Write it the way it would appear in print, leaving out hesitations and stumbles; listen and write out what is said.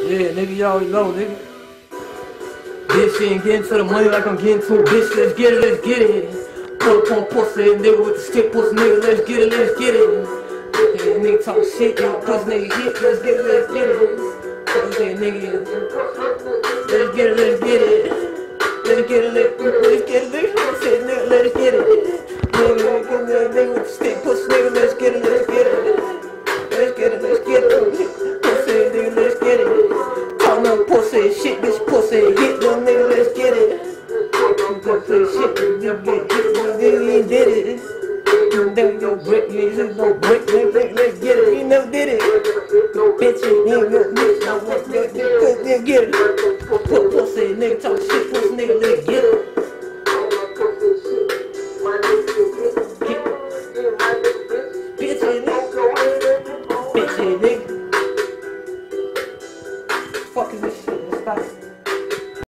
Yeah, nigga, you already know, nigga. This shit ain't getting to the money like I'm getting to a bitch. Let's get it, let's get it. Pull up on pussy, nigga with the stick, pussy nigga, let's get it, let's get it. Yeah, nigga talk shit, nigga, pussy nigga hit, let's get it, let's get it. Yeah, nigga, let's get it, let's get it. Let's get it, let's get it, let's get it, nigga, let's get it. Nigga with the stick, pussy nigga, let's get it, let's get it. Let's get it, let's get it. Pussy nigga, let's get it. Talk no pussy shit, bitch pussy hit them nigga, let's get it. Pussy shit, nigga get hit, nigga ain't did it. Nigga you brick, you ain't no brick, nigga, let's get it. You never did it. Bitch, you ain't no bitch, no what, nigga get it. Pussy nigga talk shit, pussy nigga, let's get it. Bitch, nigga. Fuck is this shit? Stop.